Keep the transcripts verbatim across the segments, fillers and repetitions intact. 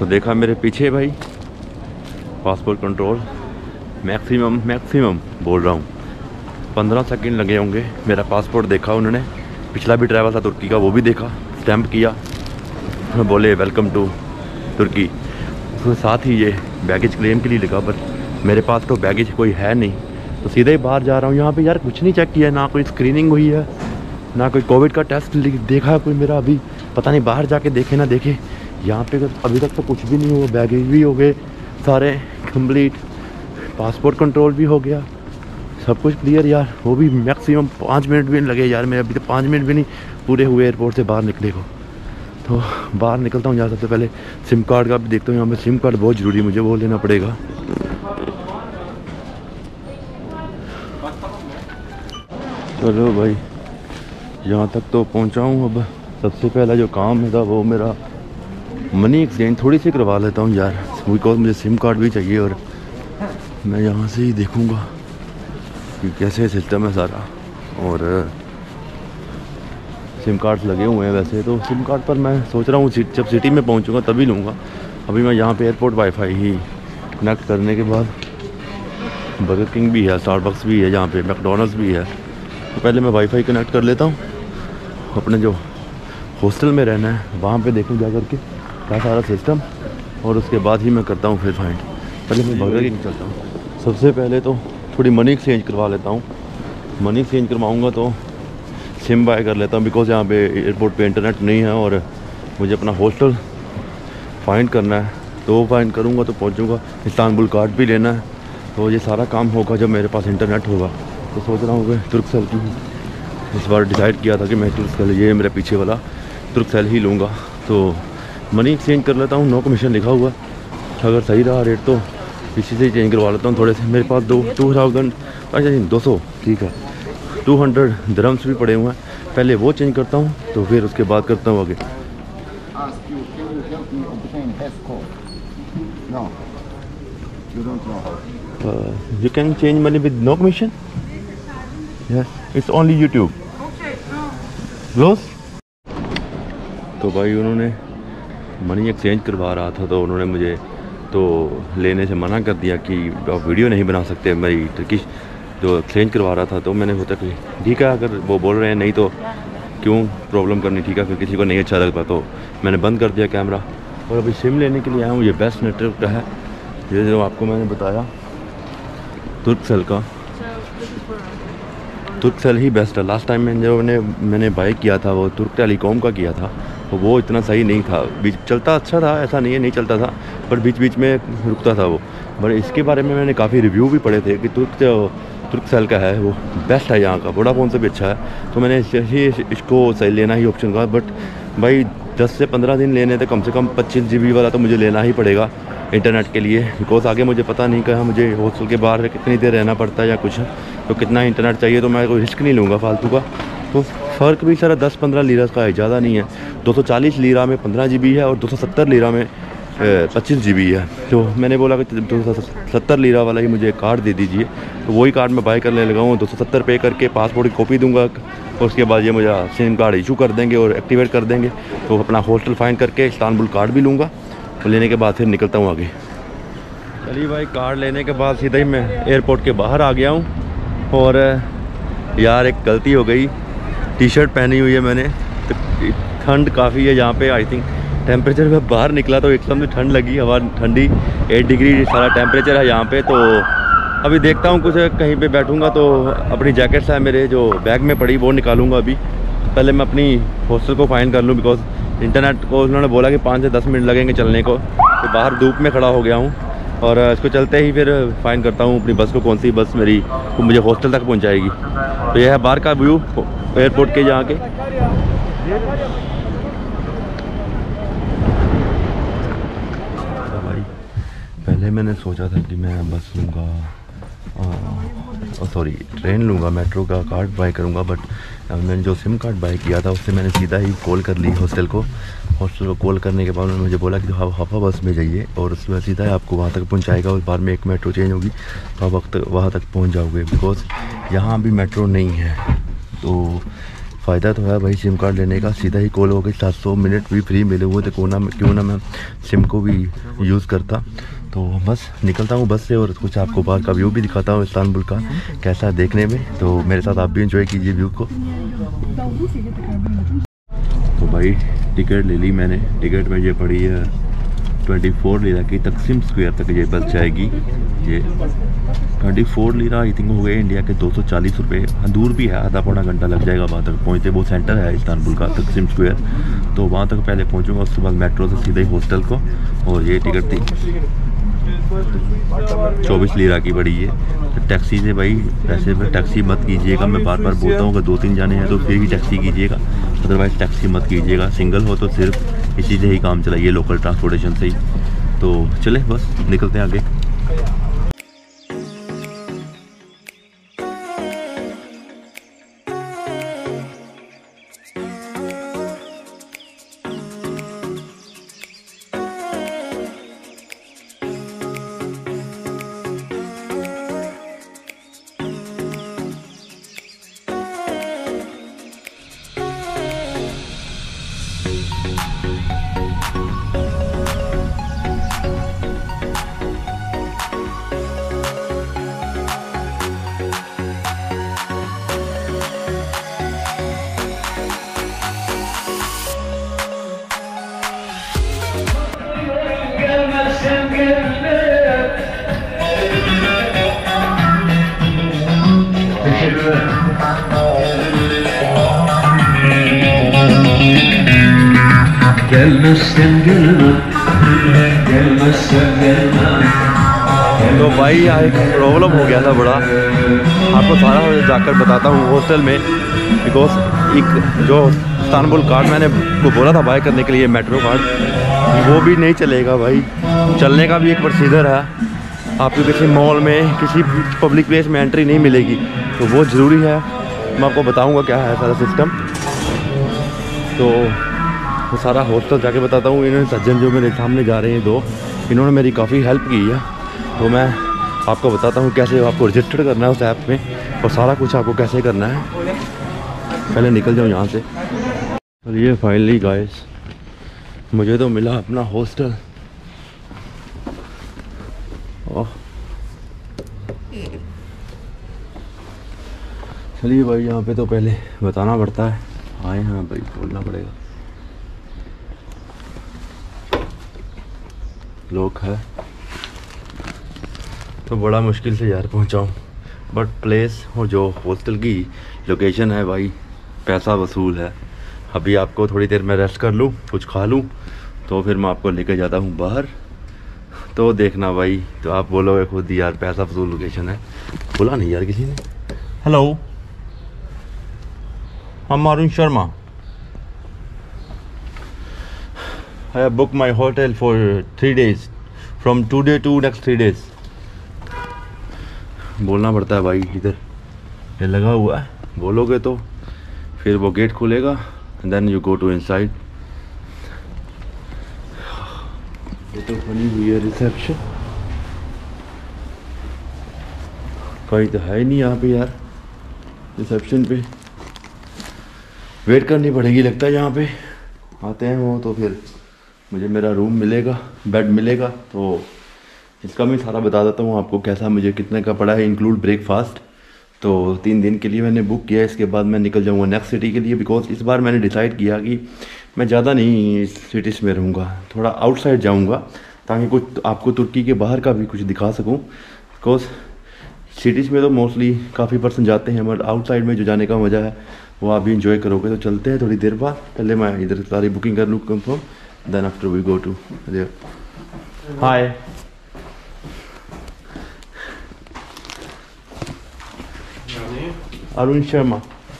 तो देखा मेरे पीछे भाई पासपोर्ट कंट्रोल, मैक्सिमम मैक्सिमम बोल रहा हूँ पंद्रह सेकंड लगे होंगे। मेरा पासपोर्ट देखा उन्होंने, पिछला भी ट्रैवल था तुर्की का वो भी देखा, स्टैंप किया, बोले वेलकम टू तुर्की। उसके साथ ही ये बैगेज क्लेम के लिए लिखा, पर मेरे पास तो बैगेज कोई है नहीं, तो सीधे ही बाहर जा रहा हूँ। यहाँ पे यार कुछ नहीं चेक किया, ना कोई स्क्रीनिंग हुई है, ना कोई कोविड का टेस्ट देखा है कोई मेरा। अभी पता नहीं बाहर जाके देखे ना देखे, यहाँ पे अभी तक तो कुछ भी नहीं हुआ। बैगेज भी हो गए सारे कंप्लीट, पासपोर्ट कंट्रोल भी हो गया, सब कुछ क्लियर यार। वो भी मैक्सिमम पाँच मिनट भी नहीं लगे यार, मेरे अभी तो पाँच मिनट भी नहीं पूरे हुए एयरपोर्ट से बाहर निकले को। तो बाहर निकलता हूँ, यहाँ सबसे पहले सिम कार्ड का भी देखता हूँ। यहाँ पे सिम कार्ड बहुत ज़रूरी है, मुझे वो लेना पड़ेगा। चलो भाई यहाँ तक तो पहुँचा हूँ। अब सबसे पहला जो काम था वो मेरा मनी एक्सचेंज थोड़ी सी करवा लेता हूँ यार, बिकॉज मुझे सिम कार्ड भी चाहिए और मैं यहाँ से ही देखूँगा कि कैसे सिस्टम है सारा। और सिम कार्ड्स लगे हुए हैं वैसे तो, सिम कार्ड पर मैं सोच रहा हूँ जब सिटी में पहुँचूँगा तभी लूँगा। अभी मैं यहाँ पे एयरपोर्ट वाईफाई ही कनेक्ट करने के बाद, बर्गर किंग भी है, स्टारबक्स भी है, यहाँ पे मैकडोनल्ड्स भी है, तो पहले मैं वाईफाई कनेक्ट कर लेता हूँ। अपने जो हॉस्टल में रहना है वहाँ पे देखूँ जा करके क्या सारा सिस्टम, और उसके बाद ही मैं करता हूँ फिर फाइंड। पहले मैं बर्गर किंग चलता हूँ। सबसे पहले तो थोड़ी मनी एक्सचेंज करवा लेता हूँ। मनी एक्सचेंज करवाऊँगा तो सिम बाय कर लेता हूँ, बिकॉज यहाँ पे एयरपोर्ट पे इंटरनेट नहीं है और मुझे अपना हॉस्टल फाइंड करना है। तो वो फाइंड करूँगा तो पहुँचूँगा। इस्तांबुल कार्ड भी लेना है, तो ये सारा काम होगा जब मेरे पास इंटरनेट होगा। तो सोच रहा हूँ कि तुर्कसेल की इस बार डिसाइड किया था कि मैं तुर्कसेल, ये मेरे पीछे वाला तुर्कसेल ही लूँगा। तो मनी एक्सचेंज कर लेता हूँ, नो कमीशन लिखा हुआ, अगर सही रहा रेट तो इसी से चेंज करवा लेता हूँ थोड़े से। मेरे पास दो टू थाउजेंड अच्छा जी दो सौ ठीक है, टू हंड्रेड दरम्स भी पड़े हुए हैं। पहले वो चेंज करता हूँ तो फिर उसके बाद करता हूँ आगे। You can change money with no commission, yes it's only YouTube close. तो भाई उन्होंने मनी एक्सचेंज करवा रहा था, तो उन्होंने मुझे तो लेने से मना कर दिया कि आप वीडियो नहीं बना सकते मेरी टर्किश जो एक्सचेंज करवा रहा था। तो मैंने सोचा कि ठीक है, अगर वो बोल रहे हैं नहीं तो क्यों प्रॉब्लम करनी, ठीक है, फिर किसी को नहीं अच्छा लगता तो मैंने बंद कर दिया कैमरा। और अभी सिम लेने के लिए आया हूँ। ये बेस्ट नेटवर्क का है, ये जो आपको मैंने बताया तुर्कसेल का, तुर्कसेल ही बेस्ट है। लास्ट टाइम मैंने जो मैंने मैंने बाय किया था वो तुर्क टेलीकॉम का किया था, तो वो इतना सही नहीं था। बीच चलता अच्छा था, ऐसा नहीं है नहीं चलता था, पर बीच बीच में रुकता था वो। पर इसके बारे में मैंने काफ़ी रिव्यू भी पढ़े थे कि तुर्क तुर्कसेल का है वो बेस्ट है यहाँ का, वोडाफोन से भी अच्छा है। तो मैंने ही इसको सही लेना ही ऑप्शन का। बट भाई दस से पंद्रह दिन लेने थे, कम से कम पच्चीस जी बी वाला तो मुझे लेना ही पड़ेगा इंटरनेट के लिए, बिकॉज आगे मुझे पता नहीं कहाँ मुझे हॉस्टल के बाहर कितनी देर रहना पड़ता है या कुछ, तो कितना इंटरनेट चाहिए। तो मैं कोई रिस्क नहीं लूँगा फालतू का। तो फ़र्क भी सारा दस पंद्रह लीरा का है, ज़्यादा नहीं है। दो सौ चालीस लीरा में पंद्रह जी बी है और दो सौ सत्तर लीरा में पच्चीस जी बी है। तो मैंने बोला कि दो सौ सत्तर लीरा वाला ही मुझे कार्ड दे दीजिए, तो वही कार्ड मैं बाय करने लगा हूँ। दो सौ सत्तर पे करके पासपोर्ट की कॉपी दूंगा और उसके बाद ये मुझे सिम कार्ड इशू कर देंगे और एक्टिवेट कर देंगे। तो अपना हॉस्टल फाइंड करके इस्तांबुल कार्ड भी लूँगा, और लेने के बाद फिर निकलता हूँ आगे। चलिए भाई, कार्ड लेने के बाद सीधा ही मैं एयरपोर्ट के बाहर आ गया हूँ। और यार एक गलती हो गई, टी शर्ट पहनी हुई है मैंने, तो ठंड काफ़ी है यहाँ पे। आई थिंक टेम्परेचर में बाहर निकला तो एकदम से ठंड लगी, हवा ठंडी, एट डिग्री सारा टेम्परेचर है यहाँ पे। तो अभी देखता हूँ कुछ कहीं पे बैठूँगा तो अपनी जैकेट्स है मेरे जो बैग में पड़ी वो निकालूंगा। अभी पहले मैं अपनी हॉस्टल को फाइंड कर लूँ, बिकॉज इंटरनेट को उन्होंने बोला कि पाँच से दस मिनट लगेंगे चलने को। तो बाहर धूप में खड़ा हो गया हूँ और इसको चलते ही फिर फाइंड करता हूँ अपनी बस को, कौन सी बस मेरी को मुझे हॉस्टल तक पहुँचाएगी। तो यह है बाहर का व्यू एयरपोर्ट के यहाँ के। भाई पहले मैंने सोचा था कि मैं बस लूँगा, सॉरी ट्रेन लूँगा, मेट्रो का कार्ड बाय करूँगा। बट मैंने जो सिम कार्ड बाय किया था उससे मैंने सीधा ही कॉल कर ली हॉस्टल को। हॉस्टल को कॉल करने के बाद उन्होंने मुझे बोला कि तो हवा बस में जाइए और उसमें सीधा ही आपको वहाँ तक पहुँचाएगा। उस बार में एक मेट्रो चेंज होगी तो आप वक्त वहाँ तक पहुँच जाओगे, बिकॉज यहाँ भी मेट्रो नहीं है। तो फ़ायदा तो है भाई सिम कार्ड लेने का, सीधा ही कॉल हो गई, सात सौ मिनट भी फ्री मिले हुए थे, क्यों ना क्यों ना मैं सिम को भी यूज़ करता। तो बस निकलता हूँ बस से और कुछ आपको बाहर का व्यू भी दिखाता हूँ इस्तांबुल का कैसा है देखने में। तो मेरे साथ आप भी इंजॉय कीजिए व्यू को। तो भाई टिकट ले ली मैंने, टिकट में ये पड़ी है ट्वेंटी फोर लीरा की, तकसीम स्क्वायर तक ये बस जाएगी। ये twenty four lira I think हो गए इंडिया के दो सौ चालीस रुपये। हाँ दूर भी है, आधा पौना घंटा लग जाएगा वहाँ तक पहुँचते। वो सेंटर है इस्तांबुल का तकसीम स्क्वायर, तो वहाँ तक पहले पहुँचूँगा, उसके बाद मेट्रो से सीधे ही हॉस्टल को। और ये टिकट थी चौबीस लीरा की पड़ी है। तो टैक्सी से भाई पैसे पर टैक्सी मत कीजिएगा, मैं बार बार बोलता हूँ अगर दो तीन जाने हैं तो फिर ही टैक्सी कीजिएगा, अदरवाइज़ टैक्सी मत कीजिएगा। सिंगल हो तो सिर्फ इसी से ही काम चलाइए, लोकल ट्रांसपोर्टेशन से ही। तो चले बस निकलते हैं आगे। तो भाई यहाँ एक प्रॉब्लम हो गया था बड़ा, आपको सारा जाकर बताता हूँ हॉस्टल में। बिकॉज एक जो इस्तांबुल कार्ड मैंने को बोला था बाय करने के लिए, मेट्रो कार्ड, वो भी नहीं चलेगा भाई। चलने का भी एक प्रोसीजर है, आपको किसी मॉल में किसी पब्लिक प्लेस में एंट्री नहीं मिलेगी, तो वो ज़रूरी है। मैं आपको बताऊँगा क्या है सारा सिस्टम, तो वो सारा हॉस्टल जाके बताता हूँ। इन्होंने सज्जन जो मेरे सामने जा रहे हैं दो, इन्होंने मेरी काफ़ी हेल्प की है, तो मैं आपको बताता हूँ कैसे आपको रजिस्टर करना है उस ऐप में और सारा कुछ आपको कैसे करना है। पहले निकल जाऊँ यहाँ से। चलिए फाइनली गाइस मुझे तो मिला अपना हॉस्टल। ओह चलिए भाई, यहाँ पे तो पहले बताना पड़ता है, आए हाँ भाई बोलना पड़ेगा। लोग है तो बड़ा मुश्किल से यार पहुँचाऊँ, बट प्लेस और जो हॉस्टल की लोकेशन है भाई पैसा वसूल है। अभी आपको थोड़ी देर में रेस्ट कर लूँ, कुछ खा लूँ, तो फिर मैं आपको लेके जाता हूँ बाहर, तो देखना भाई। तो आप बोलोगे खुद ही यार पैसा वसूल लोकेशन है। बोला नहीं यार किसी ने। Hello, I'm Arun Sharma. I have booked my hotel for three days, from today to next three days. बोलना पड़ता है भाई, इधर ये लगा हुआ है, बोलोगे तो फिर वो गेट खुलेगा, then you go to inside. ये तो बनी हुई है रिसेप्शन, कहीं तो है ही नहीं यहाँ पे यार। रिसेप्शन पे वेट करनी पड़ेगी लगता है, यहाँ पे आते हैं वो तो फिर मुझे मेरा रूम मिलेगा, बेड मिलेगा। तो इसका मैं सारा बता देता हूँ आपको कैसा मुझे कितने का पड़ा है, इंक्लूड ब्रेकफास्ट। तो तीन दिन के लिए मैंने बुक किया, इसके बाद मैं निकल जाऊँगा नेक्स्ट सिटी के लिए। बिकॉज इस बार मैंने डिसाइड किया कि मैं ज़्यादा नहीं इस सिटीज़ में रहूँगा, थोड़ा आउटसाइड जाऊँगा, ताकि कुछ आपको तुर्की के बाहर का भी कुछ दिखा सकूँ। बिकॉज सिटीज़ में तो मोस्टली काफ़ी पर्सन जाते हैं, बट आउटसाइड में जो जाने का मज़ा है वो आप भी इंजॉय करोगे। तो चलते हैं थोड़ी देर बाद, पहले मैं इधर सारी बुकिंग कर लूँ confirm, then after we go to there. Hi, Arun Sharma.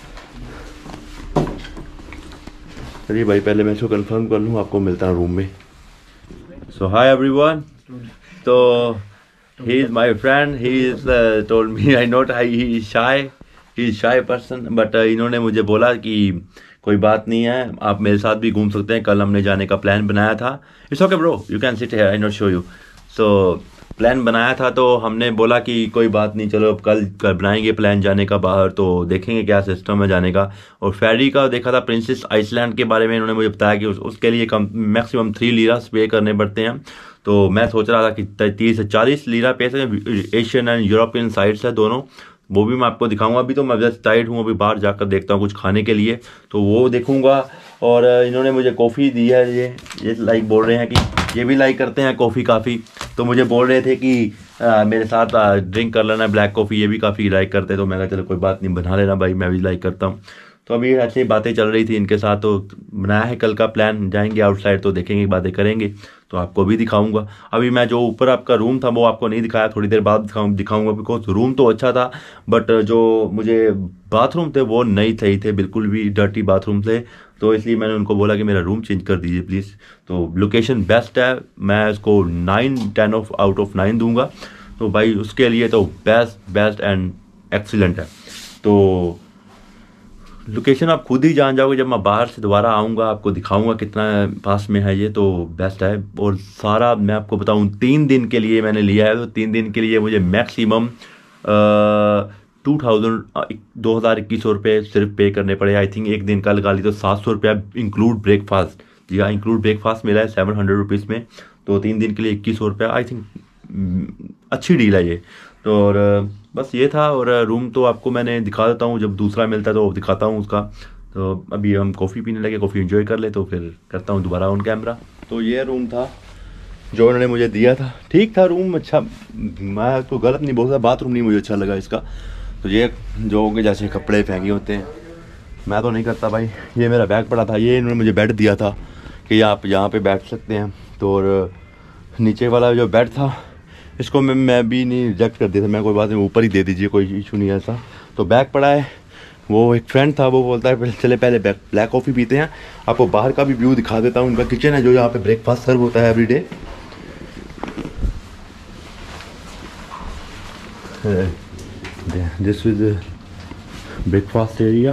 चलिए भाई पहले मैं इसको कंफर्म कर लूँ, आपको मिलता है रूम में। सो हाय एवरीवन, तो he is my friend, he is told me I not I he is shy, he is shy person, but इन्होंने मुझे बोला कि कोई बात नहीं है, आप मेरे साथ भी घूम सकते हैं। कल हमने जाने का प्लान बनाया था। It's okay bro, you can sit here, I not show you. So plan बनाया था तो हमने बोला कि कोई बात नहीं, चलो अब कल कल बनाएंगे प्लान जाने का बाहर, तो देखेंगे क्या सिस्टम है जाने का। और फेरी का देखा था, प्रिंसेस आइसलैंड के बारे में इन्होंने मुझे बताया कि उस, उसके लिए कम मैक्सिमम थ्री लीरास पे करने पड़ते हैं। तो मैं सोच रहा था कि तीस से चालीस लीरा पे से एशियन एंड यूरोपियन साइड्स है दोनों, वो भी मैं आपको दिखाऊंगा। अभी तो मैं जस्ट टाइट हूँ, अभी बाहर जाकर देखता हूँ कुछ खाने के लिए, तो वो देखूंगा। और इन्होंने मुझे कॉफ़ी दी है, ये ये लाइक बोल रहे हैं कि ये भी लाइक करते हैं कॉफ़ी काफ़ी, तो मुझे बोल रहे थे कि आ, मेरे साथ आ, ड्रिंक कर लेना ब्लैक कॉफ़ी, ये भी काफ़ी लाइक करते हैं। तो मैं कहा चलो कोई बात नहीं, बना लेना भाई, मैं भी लाइक करता हूँ। तो अभी ऐसी बातें चल रही थी इनके साथ, तो बनाया है कल का प्लान, जाएंगे आउटसाइड तो देखेंगे, बातें करेंगे, तो आपको भी दिखाऊंगा। अभी मैं जो ऊपर आपका रूम था वो आपको नहीं दिखाया, थोड़ी देर बाद दिखाऊं दिखाऊंगा बिकॉज रूम तो अच्छा था, बट जो मुझे बाथरूम थे वो नहीं सही थे, बिल्कुल भी डर्टी बाथरूम थे। तो इसलिए मैंने उनको बोला कि मेरा रूम चेंज कर दीजिए प्लीज़। तो लोकेशन बेस्ट है, मैं इसको nine ten of out of nine दूंगा। तो भाई उसके लिए तो बेस्ट बेस्ट एंड एक्सीलेंट है। तो लोकेशन आप खुद ही जान जाओगे, जब मैं बाहर से दोबारा आऊँगा आपको दिखाऊंगा कितना पास में है ये, तो बेस्ट है। और सारा मैं आपको बताऊं, तीन दिन के लिए मैंने लिया है, तो तीन दिन के लिए मुझे मैक्सिमम टू थाउजेंड दो हज़ार इक्कीस सौ रुपये सिर्फ पे करने पड़े। आई थिंक एक दिन का लगा ली तो सात सौ रुपया इंक्लूड ब्रेकफास्ट। जी हाँ, इंक्लूड ब्रेकफास्ट मिला है सेवन हंड्रेड रुपीज़ में, तो तीन दिन के लिए इक्कीस सौ रुपया, आई थिंक अच्छी डील है ये। तो और बस ये था। और रूम तो आपको मैंने दिखा देता हूँ, जब दूसरा मिलता है तो दिखाता हूँ उसका। तो अभी हम कॉफ़ी पीने लगे, कॉफ़ी एंजॉय कर ले, तो फिर करता हूँ दोबारा ऑन कैमरा। तो ये रूम था जो उन्होंने मुझे दिया था, ठीक था रूम, अच्छा, मैं तो गलत नहीं बोल सकता, बाथरूम नहीं मुझे अच्छा लगा इसका। तो ये जो कि जैसे कपड़े फेंके होते हैं, मैं तो नहीं करता भाई। ये मेरा बैग पड़ा था, ये इन्होंने मुझे बेड दिया था कि आप यहाँ पे बैठ सकते हैं। तो और नीचे वाला जो बेड था इसको मैं मैं भी नहीं रिजेक्ट कर दिया था, मैं कोई बात नहीं ऊपर ही दे दीजिए, कोई इशू नहीं है ऐसा। तो बैग पड़ा है, वो एक फ्रेंड था वो बोलता है चले पहले ब्लैक कॉफ़ी पीते हैं, आपको बाहर का भी व्यू दिखा देता हूँ। उनका किचन है जो यहाँ पे ब्रेकफास्ट सर्व होता है everyday. This is breakfast area,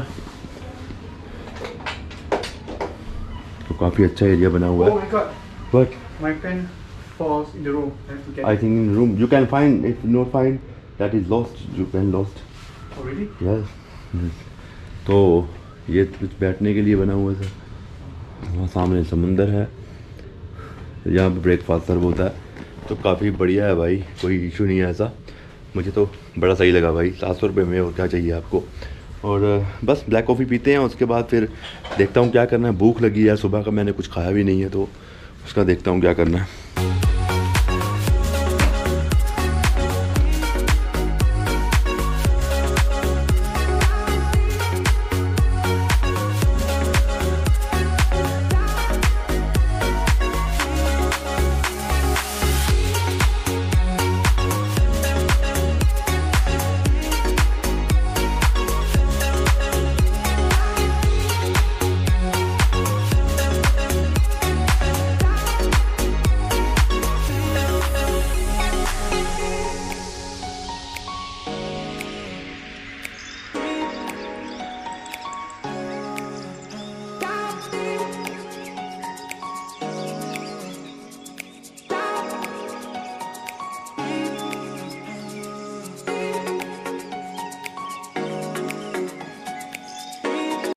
तो काफ़ी अच्छा एरिया बना हुआ है। But My pen falls in the room. I have to get I it. think in room you can find, if not find that is lost, you can lost. Oh really? Yes. yes. तो ये कुछ बैठने के लिए बना हुआ था, वहाँ सामने समुंदर है, यहाँ पे ब्रेकफास्ट सर्व होता है। तो काफ़ी बढ़िया है भाई, कोई इशू नहीं है ऐसा, मुझे तो बड़ा सही लगा भाई। सात सौ रुपये में और क्या चाहिए आपको। और बस ब्लैक कॉफ़ी पीते हैं, उसके बाद फिर देखता हूँ क्या करना है। भूख लगी है, सुबह का मैंने कुछ खाया भी नहीं है, तो उसका देखता हूँ क्या करना है।